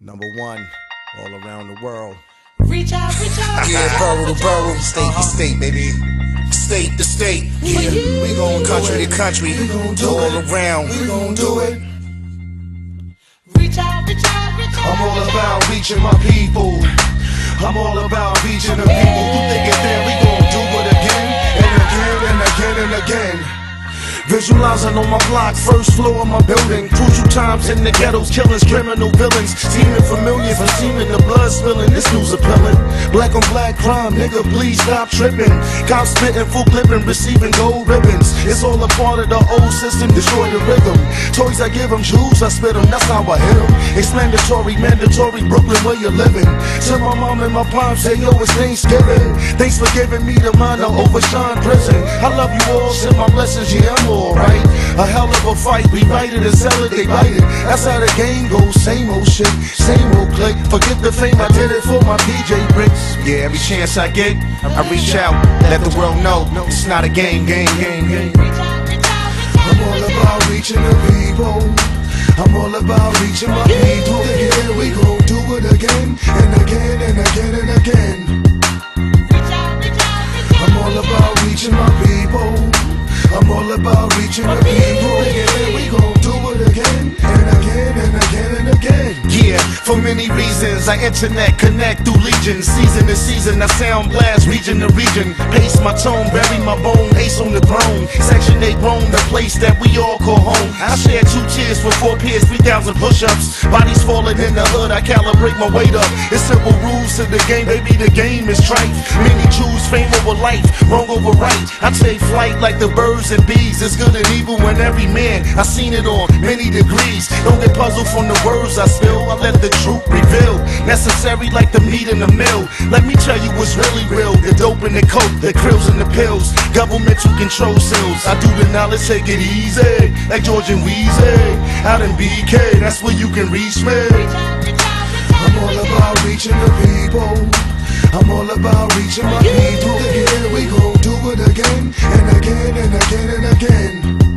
#1 all around the world. Reach out, reach out. Yeah, borough to borough, state to state, baby. State to state. Yeah, we gon' country to country. We gon' do all around. We gon' do it. Reach out, reach out, reach out. I'm all about reaching my people. I'm all about reaching the people who think it there. We gon' do it again and again and again and again. Visualizing on my block, first floor of my building. Crucial times in the ghettos, killings, criminal villains. Seeming familiar from seeming the blood spilling. This news appealing. Black on black crime, nigga, please stop tripping. Cops spitting, full clipping, receiving gold ribbons. It's all a part of the old system, destroy the rhythm. Toys I give them, jewels I spit them, that's how I hit them. Explanatory, mandatory, Brooklyn, where you living. Tell my mom and my pops, say yo, it's Thanksgiving. Thanks for giving me the mind to overshine prison. I love you all, send my blessings, yeah, I'm alright. A hell of a fight, we write it and sell it, they bite it. That's how the game goes, same old shit, same old click. Forget the fame, I did it for my PJ bricks. Yeah, every chance I get, I reach out, let the world know it's not a game. I'm all about reaching the people. I'm all about reaching my people. Yeah, we gon' do it again and again and again and again. I'm all about reaching my people. I'm all about reaching the people. Yeah, we gon' do it again and again and again and again. Yeah, for many reasons I internet connect through legions. Season to season I sound blast, region to region. Pace my tone, bury my bone, ace on the throne. Section 8 Rome, the place that we all call home. I share 2 cheers for 4 peers, 3,000 push-ups. Bodies falling in the hood, I calibrate my weight up. It's simple rules to the game, baby, the game is trite. Many choose fame over life, wrong over right. I take flight like the birds and bees. It's good and evil in every man, I seen it on many degrees. Don't get puzzled from the words I spill, I let the truth reveal. Necessary like the meat in the mill. Let me tell you what's really real. The dope and the coke, the krills and the pills. Governmental control cells. I do the knowledge, take it easy. Like George and Weezy. Out in BK, that's where you can reach me. I'm all about reaching the people. I'm all about reaching my people. Yeah, we gon' do it again and again and again and again.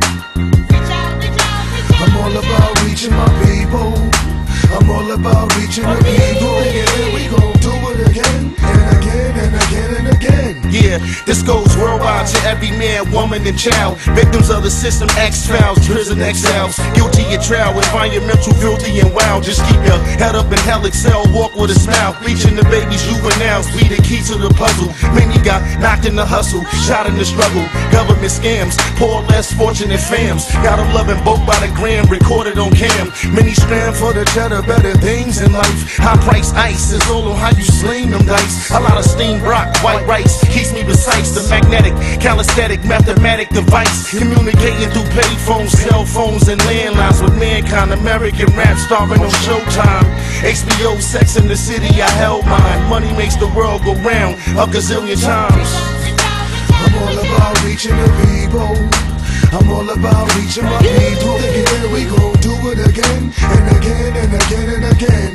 I'm all about reaching my people. I'm all about reaching the people. Yeah, we gon' do it again and again and again and again. Yeah, this goes worldwide to every man, woman, and child. Victims of the system, X-Files, prison exiles. Guilty of trial, environmental, filthy, and wild. Just keep your head up in hell, excel, walk with a smile. Reaching the babies, juveniles, be the key to the puzzle. Many got knocked in the hustle, shot in the struggle. Government scams, poor, less fortunate fams. Got them loving both by the gram, recorded on cam. Many scram for the cheddar, better things in life. High price ice is all on how you sling them dice. A lot of steamed rock, white rice, keeps me precise. The magnetic, calisthenic, mathematic device. Communicating through payphones, cell phones, and landlines with mankind. American rap starring on Showtime. HBO, Sex in the City, I held mine. Money makes the world go round a gazillion times. I'm all about reaching the people. I'm all about reaching my people. Yeah, we gon' do it again and again and again and again.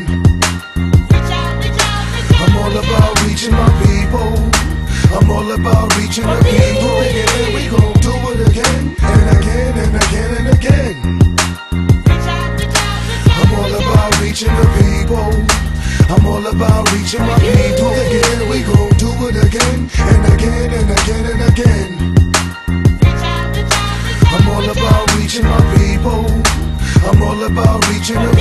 I'm all about reaching my people. I'm all about reaching the people. Yeah, we gon' do it again and again and again and again. I'm all about reaching the people. I'm all about reaching my people. Yeah, we gon' do it again and again and again and again. I'm all about reaching my people. I'm all about reaching the